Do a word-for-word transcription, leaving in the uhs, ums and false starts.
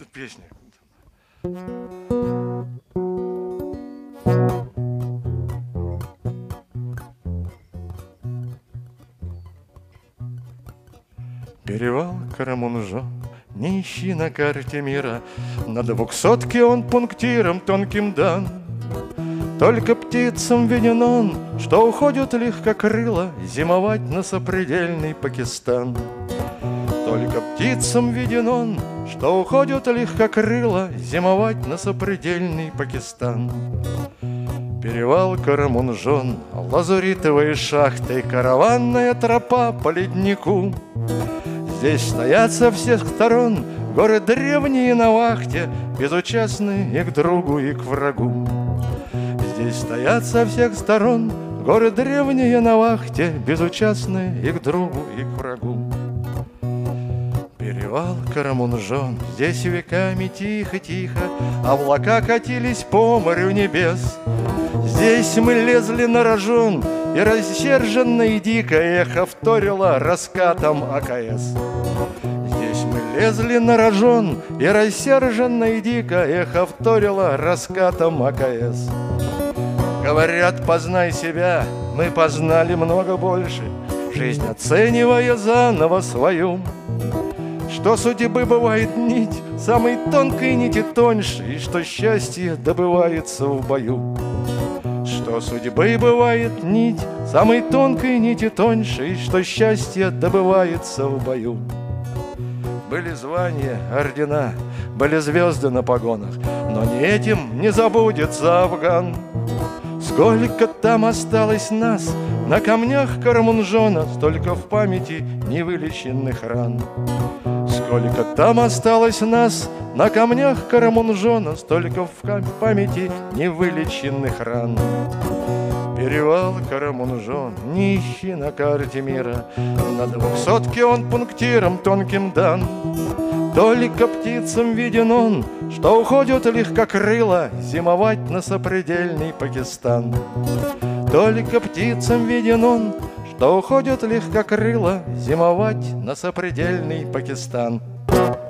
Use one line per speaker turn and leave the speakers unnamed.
Тут песня. Перевал Карамунжон, не ищи на карте мира, на двухсотке он пунктиром тонким дан. Только птицам виден он, что уходят легкокрыло зимовать на сопредельный Пакистан. Только птицам виден он, что уходят легкокрыло зимовать на сопредельный Пакистан. Перевал Карамунжон, лазуритовые шахты, караванная тропа по леднику. Здесь стоят со всех сторон горы древние на вахте, безучастные и к другу, и к врагу. Здесь стоят со всех сторон горы древние на вахте, безучастные и к другу, и к врагу. Перевал Карамунжон, здесь веками тихо-тихо облака катились по морю небес. Здесь мы лезли на рожон, и рассерженно и дико эхо вторило раскатом АКС. Здесь мы лезли на рожон, и рассерженно и дико эхо вторило раскатом АКС. Говорят, познай себя, мы познали много больше, жизнь оценивая заново свою. Что судьбы бывает нить, самой тонкой нити тоньше, и что счастье добывается в бою. Что судьбы бывает нить, самой тонкой нити тоньше, и что счастье добывается в бою. Были звания, ордена, были звезды на погонах, но не этим не забудется Афган. Сколько там осталось нас на камнях Карамунжона, столько в памяти невылеченных ран. Сколько там осталось нас на камнях Карамунжона, столько в памяти невылеченных ран. Перевал Карамунжон, не ищи на карте мира, на двухсотке он пунктиром тонким дан. Только птицам виден он, что уходят легкокрыло зимовать на сопредельный Пакистан. Только птицам виден он, что уходят легкокрыло зимовать на сопредельный Пакистан.